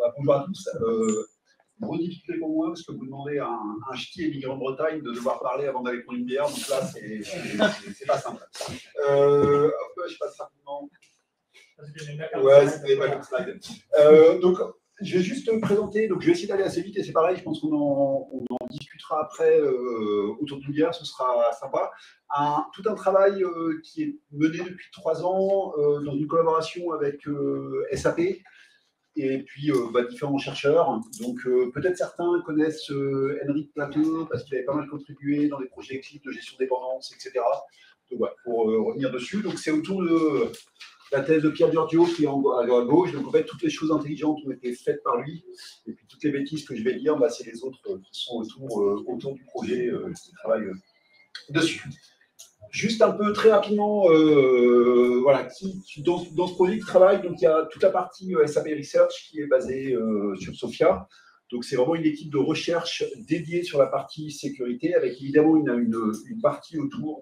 Bonjour à tous. Grosse difficulté pour moi parce que vous demandez à un ch'ti émigré en Bretagne de devoir parler avant d'aller prendre une bière, donc là c'est pas simple. Je passe rapidement. Ouais, c'était pas comme slide. Donc je vais juste me présenter, donc je vais essayer d'aller assez vite et c'est pareil, je pense qu'on en discutera après autour d'une bière, ce sera sympa. Tout un travail qui est mené depuis 3 ans dans une collaboration avec SAP. Et puis différents chercheurs. Donc peut-être certains connaissent Henrik Plateau parce qu'il avait pas mal contribué dans des projets Eclipse de gestion de dépendance, etc. Donc voilà, pour revenir dessus. Donc c'est autour de la thèse de Pierre Giorgio qui est à gauche. Donc en fait, toutes les choses intelligentes ont été faites par lui. Et puis toutes les bêtises que je vais dire, c'est les autres qui sont autour du projet qui travaillent dessus. Juste un peu très rapidement, voilà, dans ce projet qui travaille, donc il y a toute la partie SAP Research qui est basée sur Sophia. Donc c'est vraiment une équipe de recherche dédiée sur la partie sécurité, avec évidemment une partie autour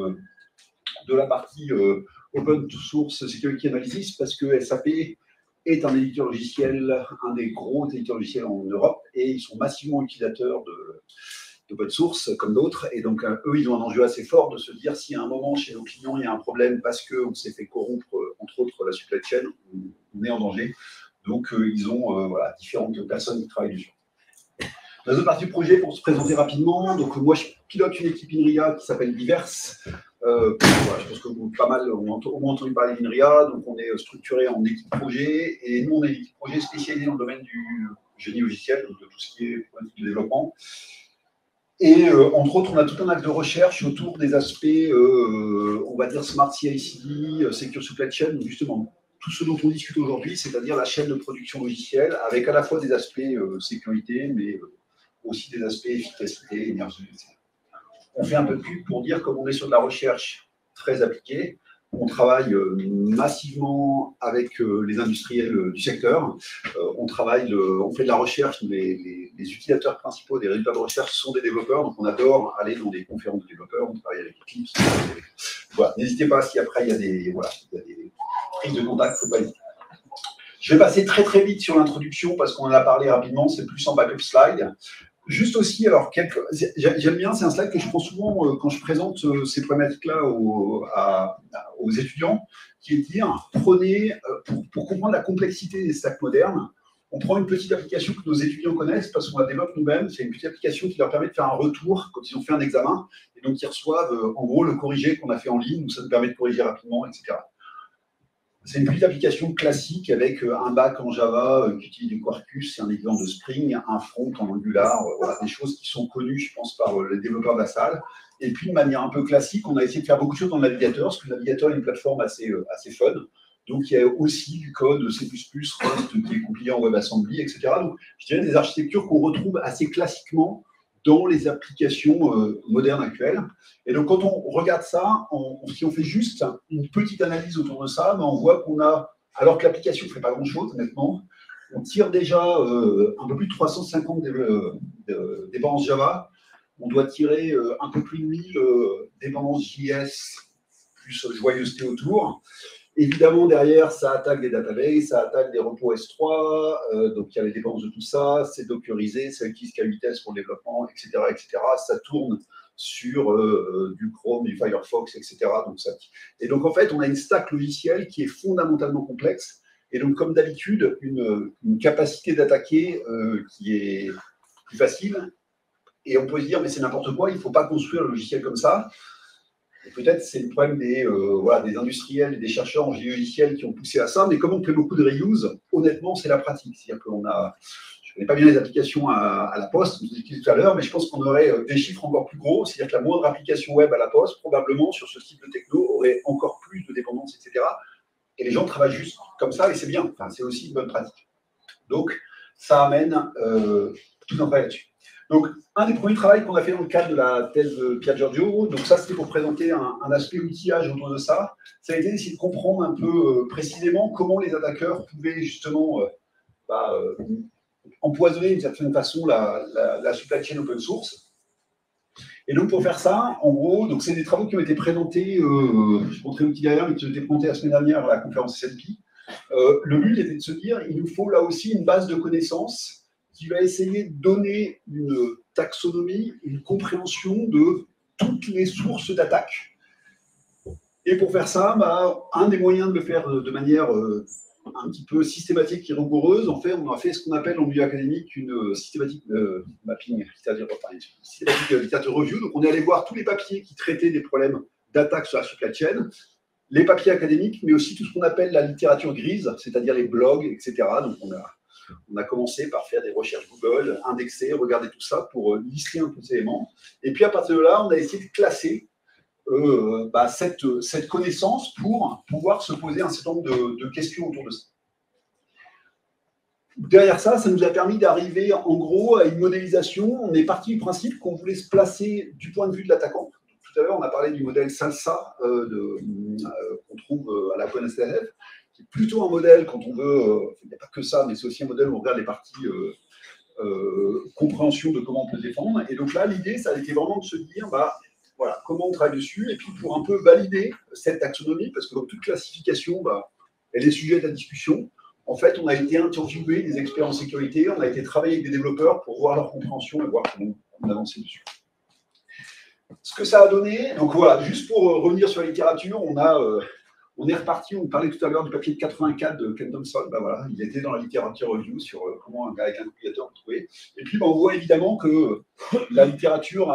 de la partie open source security analysis, parce que SAP est un éditeur logiciel, un des gros éditeurs logiciels en Europe, et ils sont massivement utilisateurs d'open source comme d'autres, et donc eux, ils ont un enjeu assez fort de se dire si à un moment chez nos clients il y a un problème parce qu'on s'est fait corrompre, entre autres, la supply chain, on est en danger. Donc ils ont voilà, différentes personnes qui travaillent dessus. La deuxième partie du projet, pour se présenter rapidement, donc moi je pilote une équipe INRIA qui s'appelle Diverse. Voilà, je pense que vous, pas mal ont au moins entendu parler d'INRIA, donc on est structuré en équipe projet, et nous on est une équipe projet spécialisée dans le domaine du génie logiciel, donc de tout ce qui est problématique de développement. Et entre autres, on a tout un axe de recherche autour des aspects, on va dire Smart CI/CD, Secure Supply Chain, donc justement tout ce dont on discute aujourd'hui, c'est-à-dire la chaîne de production logicielle, avec à la fois des aspects sécurité, mais aussi des aspects efficacité, énergie, etc. On fait un peu de pub pour dire, comme on est sur de la recherche très appliquée, on travaille massivement avec les industriels du secteur. On fait de la recherche, les utilisateurs principaux des résultats de recherche sont des développeurs, donc on adore aller dans des conférences de développeurs, on travaille avec Eclipse. Voilà. N'hésitez pas si après il y a des prises de contact, il ne faut pas hésiter. Je vais passer très très vite sur l'introduction parce qu'on en a parlé rapidement, c'est plus en backup slide. Juste aussi, alors, j'aime bien, c'est un slide que je prends souvent quand je présente ces problématiques-là aux étudiants, qui est de dire, prenez, pour comprendre la complexité des stacks modernes, on prend une petite application que nos étudiants connaissent parce qu'on la développe nous-mêmes, c'est une petite application qui leur permet de faire un retour quand ils ont fait un examen, et donc ils reçoivent en gros le corrigé qu'on a fait en ligne, où ça nous permet de corriger rapidement, etc. C'est une petite application classique avec un back en Java qui utilise du Quarkus, c'est un exemple de Spring, un front en Angular, voilà, des choses qui sont connues, je pense, par les développeurs de la salle. Et puis, de manière un peu classique, on a essayé de faire beaucoup de choses dans le navigateur, parce que le navigateur est une plateforme assez fun. Donc, il y a aussi du code C++, Rust, qui est compilé en WebAssembly, etc. Donc, je dirais des architectures qu'on retrouve assez classiquement dans les applications modernes actuelles. Et donc, quand on regarde ça, si on fait juste une petite analyse autour de ça, on voit qu'on a, alors que l'application ne fait pas grand-chose, honnêtement, on tire déjà un peu plus de 350 dépendances Java, on doit tirer un peu plus de 1000 dépendances JS, plus joyeuseté autour. Évidemment, derrière, ça attaque des databases, ça attaque des repos S3, donc il y a les dépendances de tout ça, c'est dockerisé, ça utilise K8s pour le développement, etc., etc. Ça tourne sur du Chrome, du Firefox, etc. Et donc, en fait, on a une stack logicielle qui est fondamentalement complexe, et donc, comme d'habitude, une capacité d'attaquer qui est plus facile, et on peut se dire, mais c'est n'importe quoi, il ne faut pas construire le logiciel comme ça. Et peut-être c'est le problème des industriels et des chercheurs en génie logiciel qui ont poussé à ça, mais comme on fait beaucoup de reuse, honnêtement, c'est la pratique. C'est-à-dire qu'on a, je ne connais pas bien les applications à la poste, comme je disais tout à l'heure, mais je pense qu'on aurait des chiffres encore plus gros, c'est-à-dire que la moindre application web à la poste, probablement, sur ce type de techno, aurait encore plus de dépendance, etc. Et les gens travaillent juste comme ça, et c'est bien. Enfin, c'est aussi une bonne pratique. Donc, ça amène tout un travail là-dessus. Donc, un des premiers travaux qu'on a fait dans le cadre de la thèse de Pierre Giorgio, donc ça c'était pour présenter un aspect outillage autour de ça, ça a été d'essayer de comprendre un peu précisément comment les attaqueurs pouvaient justement empoisonner d'une certaine façon la supply chain open source. Et donc pour faire ça, en gros, donc c'est des travaux qui ont été présentés, je montrais l'outil derrière, mais qui ont été présentés la semaine dernière à la conférence SNP. Le but était de se dire, il nous faut là aussi une base de connaissances qui va essayer de donner une taxonomie, une compréhension de toutes les sources d'attaque. Et pour faire ça, un des moyens de le faire de manière un petit peu systématique et rigoureuse, en fait, on a fait ce qu'on appelle en milieu académique une systématique mapping, c'est-à-dire une systématique literature review. Donc on est allé voir tous les papiers qui traitaient des problèmes d'attaque sur la supply chain, les papiers académiques, mais aussi tout ce qu'on appelle la littérature grise, c'est-à-dire les blogs, etc. Donc on a commencé par faire des recherches Google, indexer, regarder tout ça pour lister un peu ces éléments. Et puis à partir de là, on a essayé de classer cette connaissance pour pouvoir se poser un certain nombre de questions autour de ça. Derrière ça, ça nous a permis d'arriver en gros à une modélisation. On est parti du principe qu'on voulait se placer du point de vue de l'attaquant. Tout à l'heure, on a parlé du modèle SALSA qu'on trouve à la CONSTF, qui est plutôt un modèle quand on veut, il n'y a pas que ça, mais c'est aussi un modèle où on regarde les parties compréhension de comment on peut se défendre. Et donc là, l'idée, ça a été vraiment de se dire, voilà, comment on travaille dessus, et puis pour un peu valider cette taxonomie, parce que comme toute classification, elle est sujette à discussion. En fait, on a été interviewé des experts en sécurité, on a été travailler avec des développeurs pour voir leur compréhension et voir comment on avançait dessus. Ce que ça a donné, donc voilà, juste pour revenir sur la littérature, on est reparti, on parlait tout à l'heure du papier de 84 de Ken Thompson, voilà, il était dans la littérature review sur comment un gars avec un calculateur peut trouver. Et puis on voit évidemment que la littérature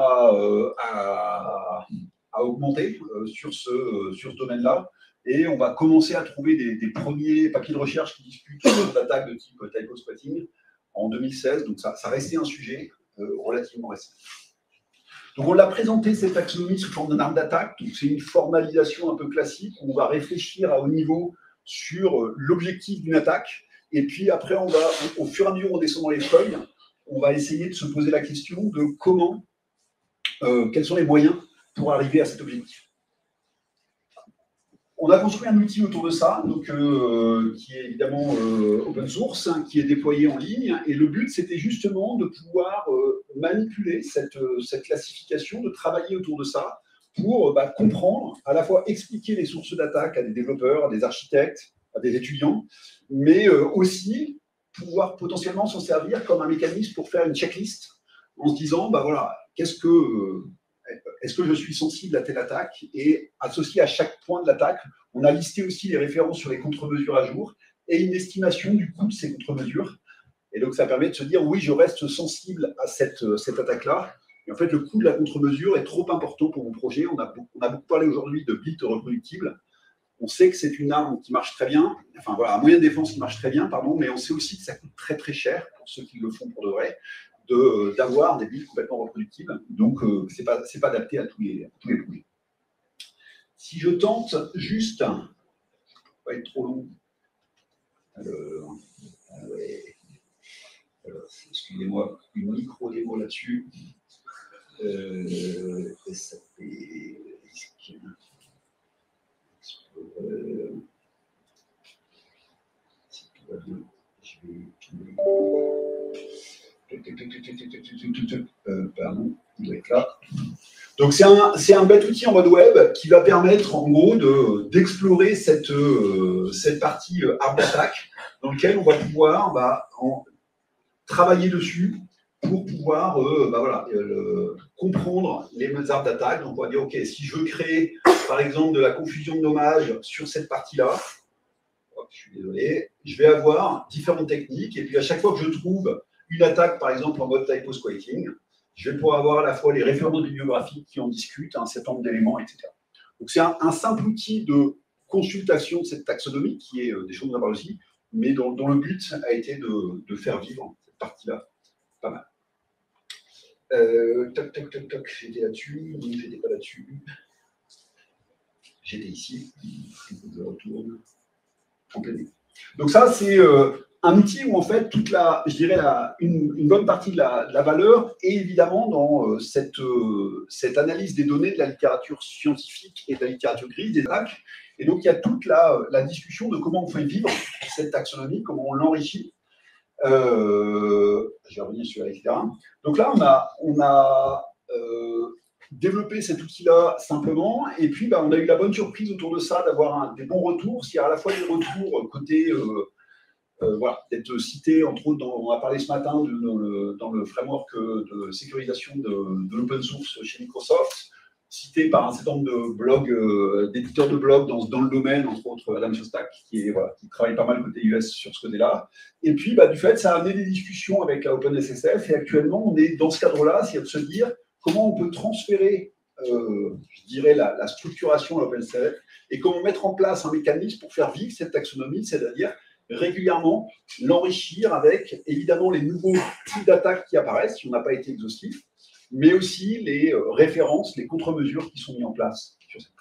a augmenté sur ce domaine-là, et on va commencer à trouver des premiers papiers de recherche qui discutent d'attaques de type typo squatting en 2016, donc ça restait un sujet relativement récent. Donc on l'a présenté, cette taxonomie, sous forme d'une arme d'attaque. Donc c'est une formalisation un peu classique. On va réfléchir à haut niveau sur l'objectif d'une attaque. Et puis après, on va, au fur et à mesure où on descend dans les feuilles, on va essayer de se poser la question de comment, quels sont les moyens pour arriver à cet objectif. On a construit un outil autour de ça, donc, qui est évidemment open source, qui est déployé en ligne. Et le but, c'était justement de pouvoir manipuler cette classification, de travailler autour de ça pour comprendre, à la fois expliquer les sources d'attaque à des développeurs, à des architectes, à des étudiants, mais aussi pouvoir potentiellement s'en servir comme un mécanisme pour faire une checklist en se disant, voilà, est-ce que je suis sensible à telle attaque? Et associé à chaque point de l'attaque, on a listé aussi les références sur les contre-mesures à jour et une estimation du coût de ces contre-mesures. Et donc, ça permet de se dire, oui, je reste sensible à cette attaque-là. Et en fait, le coût de la contre-mesure est trop important pour mon projet. On a beaucoup parlé aujourd'hui de bit reproductible. On sait que c'est une arme qui marche très bien, enfin voilà, un moyen de défense qui marche très bien, pardon, mais on sait aussi que ça coûte très très cher pour ceux qui le font pour de vrai, d'avoir des billes complètement reproductibles. Donc, ce n'est pas adapté à tous les projets. Si je tente juste, ça ne va pas être trop long. Alors, excusez-moi, une micro-démo là-dessus. SAP, si tout va bien, je vais tourner. Pardon, il doit être là. Donc c'est un bête outil en mode web qui va permettre en gros d'explorer cette partie arme d'attaque dans laquelle on va pouvoir travailler dessus pour pouvoir comprendre les armes d'attaque. Donc on va dire, ok, si je veux créer par exemple de la confusion de nommage sur cette partie-là, je suis désolé, je vais avoir différentes techniques et puis à chaque fois que je trouve une attaque, par exemple, en mode typo squatting, je vais pouvoir avoir à la fois les références bibliographiques qui en discutent, un certain nombre d'éléments, etc. Donc, c'est un simple outil de consultation de cette taxonomie, qui est des choses à voir aussi, mais dont le but a été de faire vivre cette partie-là. Pas mal. J'étais là-dessus, j'étais pas là-dessus. J'étais ici. Je retourne en plein écran. Donc, ça, c'est un outil où en fait une bonne partie de la valeur est évidemment dans cette analyse des données de la littérature scientifique et de la littérature grise des attaques. Et donc il y a toute la discussion de comment on fait vivre cette taxonomie, comment on l'enrichit. Je vais revenir sur etc. Donc là on a développer cet outil-là simplement. Et puis, on a eu la bonne surprise autour de ça d'avoir des bons retours. C'est à la fois des retours côté, voilà, d'être cité, entre autres, on a parlé ce matin dans le framework de sécurisation de l'open source chez Microsoft, cité par un certain nombre de blogs, d'éditeurs de blogs dans le domaine, entre autres Adam Shostak, qui travaille pas mal côté US sur ce côté-là. Et puis, du fait, ça a amené des discussions avec la OpenSSF, et actuellement, on est dans ce cadre-là, c'est de se dire comment on peut transférer, je dirais, la structuration à l'OpenSSF, et comment mettre en place un mécanisme pour faire vivre cette taxonomie, c'est-à-dire régulièrement l'enrichir avec, évidemment, les nouveaux types d'attaques qui apparaissent, si on n'a pas été exhaustif, mais aussi les références, les contre-mesures qui sont mises en place sur cette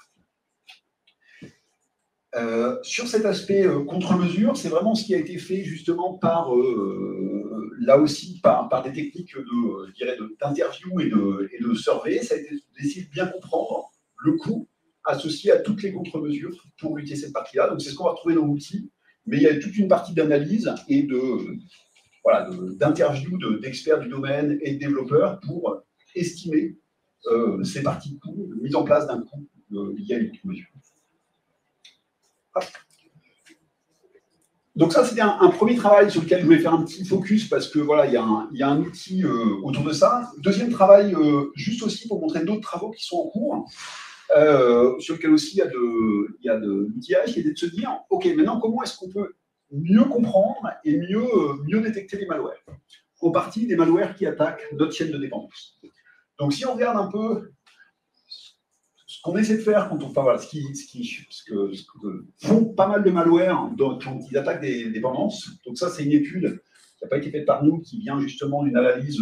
partie. Sur cet aspect contre-mesure, c'est vraiment ce qui a été fait justement là aussi, par des techniques d'interview et de survey. Ça a été d'essayer de bien comprendre le coût associé à toutes les contre-mesures pour lutter cette partie-là. Donc, c'est ce qu'on va retrouver dans l'outil, mais il y a toute une partie d'analyse et d'interview d'experts du domaine et de développeurs pour estimer ces parties de coût, mise en place d'un coût lié à une contre-mesure. Donc ça, c'était un premier travail sur lequel je voulais faire un petit focus parce que voilà, il y a un outil autour de ça. Deuxième travail, juste aussi pour montrer d'autres travaux qui sont en cours, sur lequel aussi il y a de l'outillage, qui est de se dire, ok, maintenant comment est-ce qu'on peut mieux comprendre et mieux détecter les malwares, en partie des malwares qui attaquent notre chaîne de dépendance. Donc si on regarde un peu ce qu'on essaie de faire quand ce que font pas mal de malwares quand ils attaquent des dépendances. Donc ça, c'est une étude qui n'a pas été faite par nous, qui vient justement d'une analyse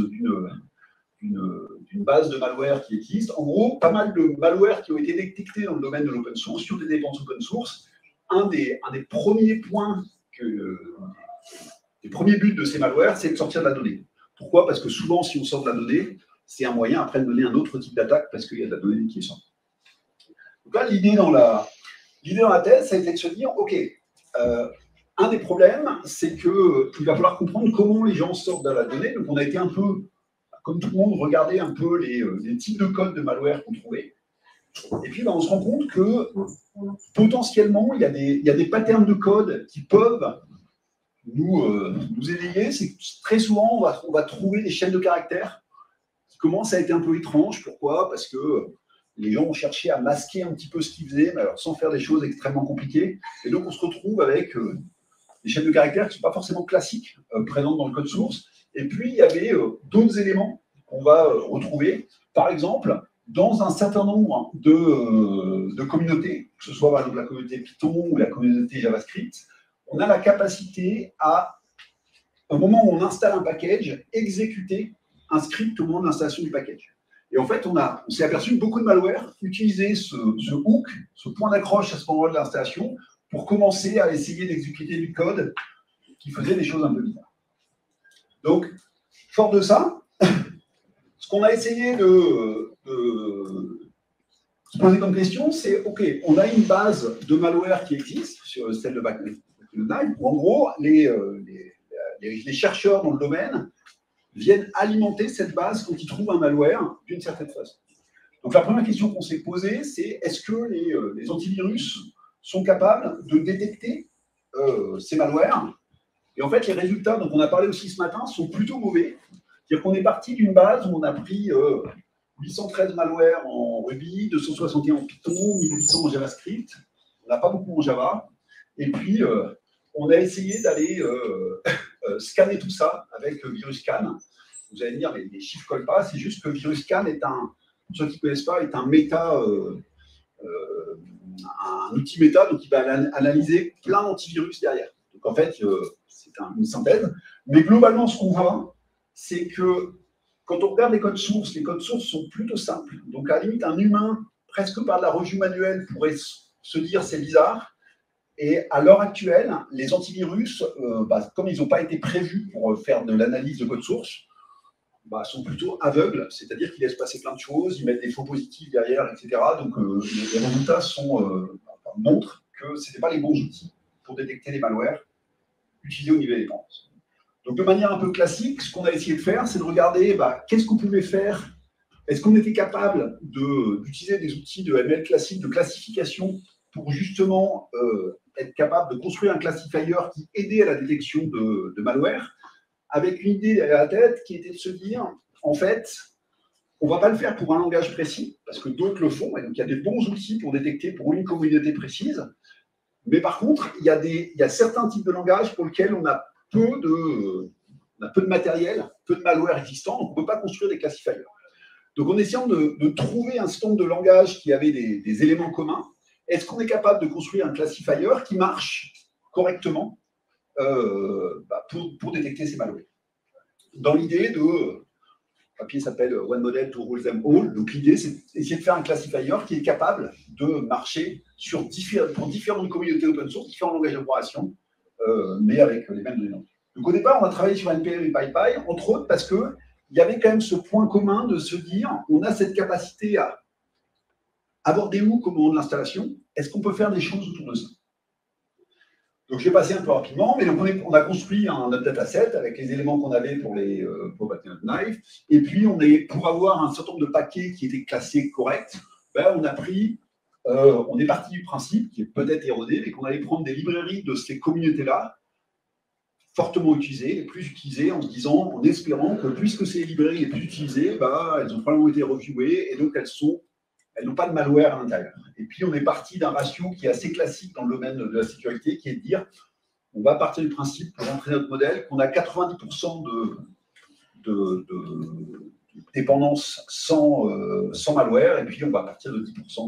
d'une base de malware qui existe. En gros, pas mal de malwares qui ont été détectés dans le domaine de l'open source, sur des dépendances open source. Un des premiers points, les premiers buts de ces malwares, c'est de sortir de la donnée. Pourquoi? Parce que souvent, si on sort de la donnée, c'est un moyen après de donner un autre type d'attaque parce qu'il y a de la donnée qui est sortie. Donc là, l'idée dans la thèse, ça a été de se dire, OK, un des problèmes, c'est qu'il va falloir comprendre comment les gens sortent de la donnée. Donc on a été un peu, comme tout le monde, regarder un peu les types de codes de malware qu'on trouvait. Et puis, on se rend compte que potentiellement, il y a des patterns de code qui peuvent nous éveiller. C'est que très souvent, on va trouver des chaînes de caractères qui commencent à être un peu étranges. Pourquoi? Parce que les gens ont cherché à masquer un petit peu ce qu'ils faisaient, mais alors sans faire des choses extrêmement compliquées. Et donc, on se retrouve avec des chaînes de caractères qui ne sont pas forcément classiques, présentes dans le code source. Et puis, il y avait d'autres éléments qu'on va retrouver. Par exemple, dans un certain nombre de communautés, que ce soit par exemple la communauté Python ou la communauté JavaScript, on a la capacité à, au moment où on installe un package, exécuter un script au moment de l'installation du package. Et en fait, on s'est aperçu que beaucoup de malware utilisaient ce hook, ce point d'accroche à ce moment-là de l'installation, pour commencer à essayer d'exécuter du code qui faisait des choses un peu bizarres. Donc, fort de ça, ce qu'on a essayé de se poser comme question, c'est, OK, on a une base de malware qui existe, sur celle de Backnife, où en gros, les chercheurs dans le domaine viennent alimenter cette base quand ils trouvent un malware d'une certaine façon. Donc la première question qu'on s'est posée, c'est est-ce que les antivirus sont capables de détecter ces malwares? Et en fait, les résultats dont on a parlé aussi ce matin sont plutôt mauvais. C'est-à-dire qu'on est parti d'une base où on a pris 813 malwares en Ruby, 261 en Python, 1800 en JavaScript. On n'a pas beaucoup en Java. Et puis, on a essayé d'aller scanner tout ça avec VirusScan. Vous allez me dire, les chiffres ne collent pas. C'est juste que VirusScan est pour ceux qui ne connaissent pas, est un outil méta, donc il va analyser plein d'antivirus derrière. Donc en fait, c'est une synthèse. Mais globalement, ce qu'on voit, c'est que quand on regarde les codes sources sont plutôt simples. Donc à la limite, un humain, presque par de la revue manuelle, pourrait se dire c'est bizarre. Et à l'heure actuelle, les antivirus, comme ils n'ont pas été prévus pour faire de l'analyse de code source, sont plutôt aveugles, c'est-à-dire qu'ils laissent passer plein de choses, ils mettent des faux positifs derrière, etc. Donc les résultats montrent que ce n'étaient pas les bons outils pour détecter les malwares utilisés au niveau des dépendances. Donc de manière un peu classique, ce qu'on a essayé de faire, c'est de regarder qu'est-ce qu'on pouvait faire est-ce qu'on était capable d'utiliser des outils de ML classique, de classification, pour justement être capable de construire un classifier qui aidait à la détection de malware, avec une idée derrière la tête qui était de se dire, en fait, on ne va pas le faire pour un langage précis, parce que d'autres le font, et donc il y a des bons outils pour détecter pour une communauté précise, mais par contre, il y a certains types de langages pour lesquels on a peu de matériel, peu de malware existant, donc on ne peut pas construire des classifiers. Donc en essayant de trouver un certain nombre de langages qui avaient des éléments communs, est-ce qu'on est capable de construire un classifier qui marche correctement pour détecter ces malwares? Dans l'idée le papier s'appelle One Model to Rule Them All. Donc l'idée, c'est d'essayer de faire un classifier qui est capable de marcher pour différentes communautés open source, différents langages d'opération, mais avec les mêmes données. Donc au départ, on a travaillé sur NPM et PyPy, entre autres parce qu'il y avait quand même ce point commun de se dire, on a cette capacité à aborder où au moment de l'installation, est-ce qu'on peut faire des choses autour de ça? Donc, je vais passer un peu rapidement, mais donc on a construit un dataset avec les éléments qu'on avait pour Battle Knife. Et puis, pour avoir un certain nombre de paquets qui étaient classés corrects, on est parti du principe, qui est peut-être erroné, mais qu'on allait prendre des librairies de ces communautés-là, fortement utilisées, les plus utilisées, en se disant, en espérant que puisque ces librairies les plus utilisées, elles ont probablement été reviewées, et donc elles n'ont pas de malware à l'intérieur. Et puis, on est parti d'un ratio qui est assez classique dans le domaine de la sécurité, qui est de dire, on va partir du principe, pour entraîner notre modèle, qu'on a 90% de dépendance sans malware, et puis on va partir de 10%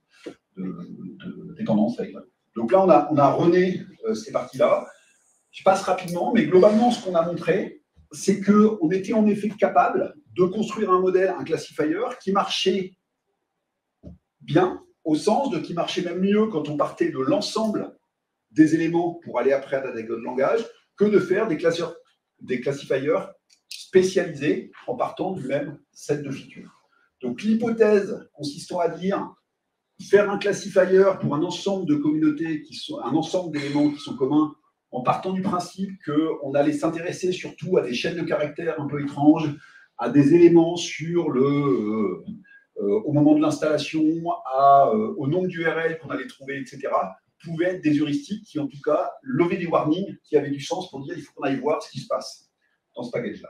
de dépendance avec malware. Donc là, on a rené ces parties-là. Je passe rapidement, mais globalement, ce qu'on a montré, c'est qu'on était en effet capable de construire un modèle, un classifier, qui marchait bien, au sens de qui marchait même mieux quand on partait de l'ensemble des éléments pour aller après à la catégorie de langage, que de faire des classifiers spécialisés en partant du même set de features. Donc l'hypothèse consistant à dire faire un classifier pour un ensemble de communautés, un ensemble d'éléments qui sont communs, en partant du principe qu'on allait s'intéresser surtout à des chaînes de caractères un peu étranges, à des éléments sur au moment de l'installation, au nombre d'URL qu'on allait trouver, etc., pouvaient être des heuristiques qui, en tout cas, levaient des warnings qui avaient du sens pour dire qu'il faut qu'on aille voir ce qui se passe dans ce package-là.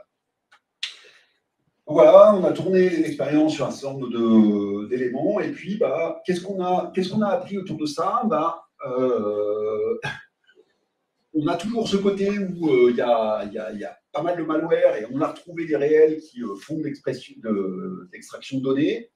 Voilà, on a tourné l'expérience sur un certain nombre d'éléments, et puis, qu'est-ce qu'on a appris autour de ça? On a toujours ce côté où il y a pas mal de malware, et on a retrouvé des réels qui font de l'extraction de données.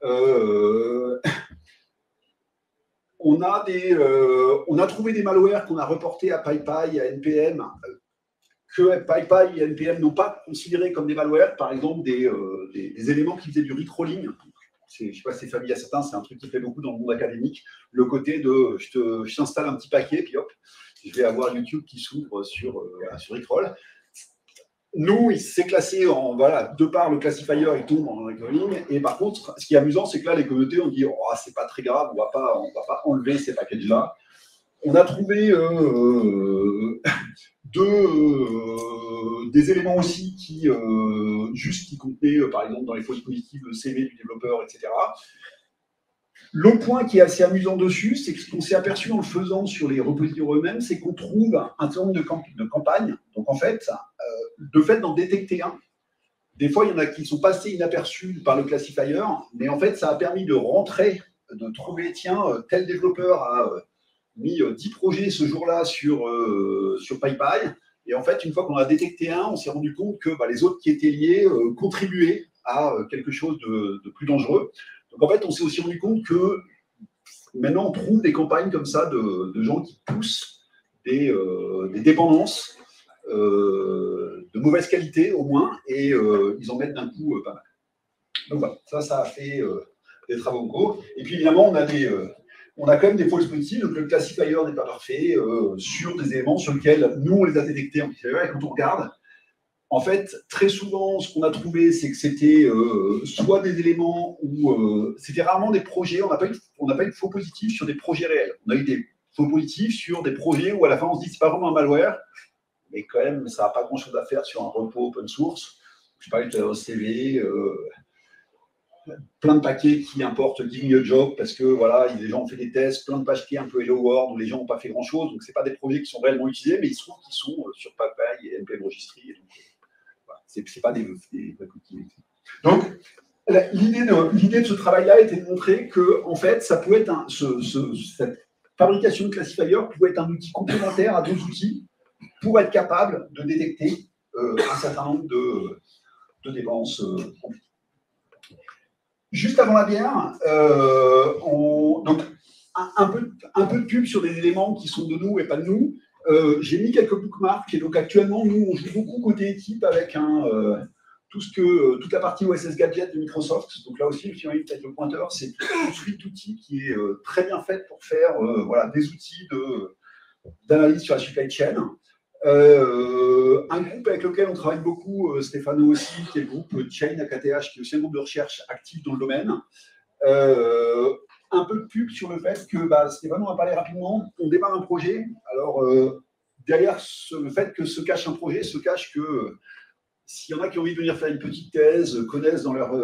On a trouvé des malwares qu'on a reportés à PyPy et à NPM, que PyPy et NPM n'ont pas considérés comme des malwares, par exemple des éléments qui faisaient du recrawling. Je ne sais pas si c'est familier à certains, c'est un truc qui fait beaucoup dans le monde académique, le côté de je t'installe un petit paquet, puis hop, je vais avoir YouTube qui s'ouvre sur Rickroll. Nous, il s'est classé de par le classifier, il tombe en recalling. Et par contre, ce qui est amusant, c'est que là, les communautés ont dit c'est pas très grave, on va pas enlever ces packages-là. On a trouvé des éléments aussi qui contenaient, par exemple, dans les fausses positives, le CV du développeur, etc. Le point qui est assez amusant dessus, c'est que ce qu'on s'est aperçu en le faisant sur les repositoires eux-mêmes, c'est qu'on trouve un certain nombre de campagnes. Donc en fait, de fait d'en détecter un, des fois il y en a qui sont passés inaperçus par le classifier, mais en fait ça a permis de rentrer, de trouver, tiens, tel développeur a mis 10 projets ce jour-là sur PyPy, et en fait une fois qu'on a détecté un, on s'est rendu compte que les autres qui étaient liés contribuaient à quelque chose de plus dangereux. Donc, en fait, on s'est aussi rendu compte que maintenant, on trouve des campagnes comme ça de gens qui poussent des dépendances de mauvaise qualité, au moins, et ils en mettent d'un coup pas mal. Donc, voilà, ça a fait des travaux en cours. Et puis, évidemment, on a quand même des fausses positives. Donc, le classifier n'est pas parfait sur des éléments sur lesquels nous, on les a détectés en classifier. Et quand on regarde, en fait, très souvent, ce qu'on a trouvé, c'est que c'était soit des éléments où c'était rarement des projets. On n'a pas eu de faux positifs sur des projets réels. On a eu des faux positifs sur des projets où à la fin on se dit c'est pas vraiment un malware, mais quand même ça n'a pas grand-chose à faire sur un repos open source. Je parlais de CV. plein de paquets qui importent 10 000 jobs parce que voilà, les gens ont fait des tests, plein de paquets un peu Hello World où les gens n'ont pas fait grand-chose. Donc, ce n'est pas des projets qui sont réellement utilisés, mais il se trouve qu'ils sont sur PyPy et NPM Registry. Et donc, voilà, ce n'est pas des outils. Donc, l'idée de ce travail-là était de montrer que, en fait, ça pouvait être cette fabrication de classifier pouvait être un outil complémentaire à d'autres outils pour être capable de détecter un certain nombre de dépenses. Juste avant la bière, donc un peu de pub sur des éléments qui sont de nous et pas de nous. J'ai mis quelques bookmarks et donc actuellement, nous, on joue beaucoup côté équipe avec toute la partie OSS Gadget de Microsoft. Donc là aussi, je vais peut-être le pointeur, c'est une suite d'outils qui est très bien faite pour faire voilà, des outils d'analyse sur la supply chain. Un groupe avec lequel on travaille beaucoup, Stéphano aussi, qui est le groupe Chain AKTH, qui est aussi un groupe de recherche actif dans le domaine. Un peu de pub sur le fait que Stéphano a parlé rapidement, on démarre un projet. Alors, derrière le fait que se cache un projet, se cache que s'il y en a qui ont envie de venir faire une petite thèse, connaissent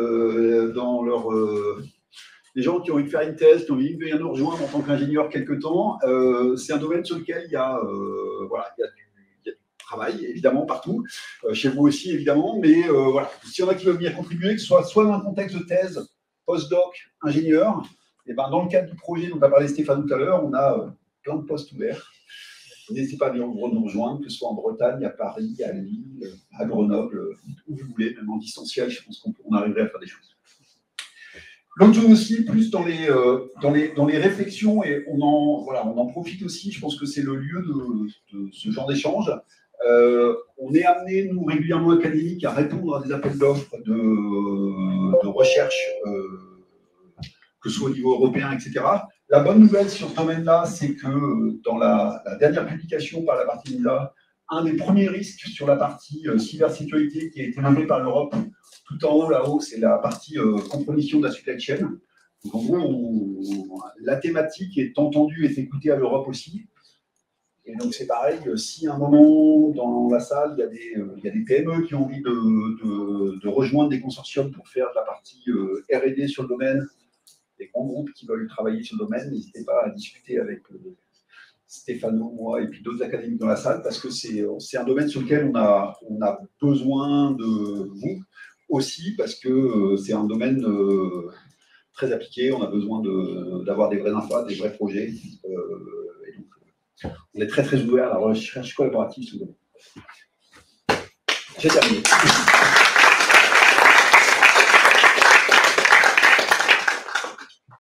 les gens qui ont envie de faire une thèse, qui ont envie de venir nous rejoindre en tant qu'ingénieur quelque temps, c'est un domaine sur lequel il y a du travail, évidemment, partout, chez vous aussi, évidemment, mais voilà, s'il y en a qui veulent venir contribuer, que ce soit dans un contexte de thèse, postdoc, ingénieur, et dans le cadre du projet dont a parlé Stéphane tout à l'heure, on a plein de postes ouverts. N'hésitez pas à venir nous rejoindre, que ce soit en Bretagne, à Paris, à Lille, à Grenoble, où vous voulez, même en distanciel, je pense qu'on arriverait à faire des choses. L'autre chose aussi, plus dans les réflexions, et on en profite aussi, je pense que c'est le lieu de ce genre d'échange. On est amené, nous, régulièrement académiques, à répondre à des appels d'offres de recherche, que ce soit au niveau européen, etc. La bonne nouvelle sur ce domaine-là, c'est que dans la dernière publication par la partie MISA, un des premiers risques sur la partie cybersécurité qui a été nommé par l'Europe, tout en haut, là-haut, c'est la partie compromission de la supply chain. Donc, en gros, la thématique est entendue et écoutée à l'Europe aussi. Et donc, c'est pareil, si à un moment, dans la salle, il y a des PME qui ont envie de rejoindre des consortiums pour faire de la partie R&D sur le domaine, des grands groupes qui veulent travailler sur le domaine, n'hésitez pas à discuter avec Stéphano, moi et puis d'autres académiques dans la salle, parce que c'est un domaine sur lequel on a besoin de vous aussi, parce que c'est un domaine très appliqué, on a besoin d'avoir des vraies infos, des vrais projets. Et donc, on est très très ouvert à la recherche collaborative sur le domaine. J'ai terminé.